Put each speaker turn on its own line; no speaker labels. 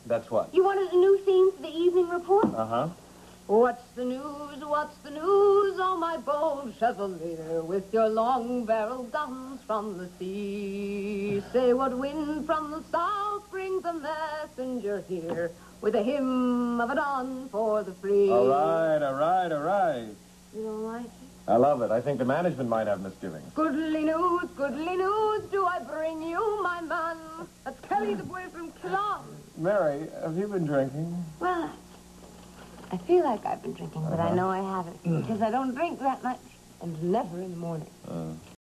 That's what?
You wanted a new theme for the evening report?
Uh-huh.
What's the news, what's the news, oh my bold Chevalier, with your long-barreled guns from the sea? Say what wind from the south brings a messenger here, with a hymn of a Don for the free.
All right.
You don't like it?
I love it. I think the management might have misgivings.
Goodly news, do I bring you, my man? That's Kelly the boy from Killarn.
Mary, have you been drinking?
Well, I feel like I've been drinking, but I know I haven't, because I don't drink that much, and never in the morning.